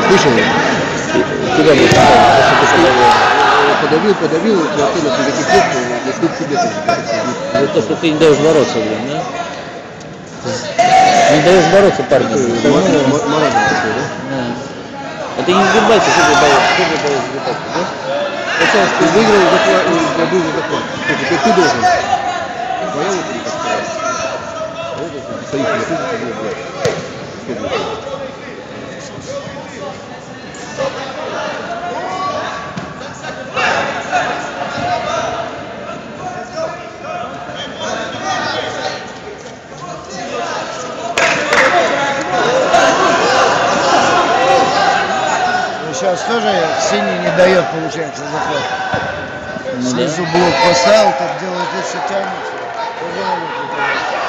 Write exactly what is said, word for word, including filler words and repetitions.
Вышел. Куда бы? Подавил, подавил, хватило никаких лет, если к тебе за то, что ты не даешь бороться, блин, да? Не даешь бороться, парни. Маразм такой, да? Да. А ты не сгибайся, что ты боишься? Что ты боишься сгибаться, да? Сейчас ты выиграл, забыл за заклад. Теперь ты должен. Твоя очередь, так сказать. Стоишь, я тоже тебе делаю. Сейчас тоже синий не дает, получается, захват. Снизу блок поставил, так делает, если тянется.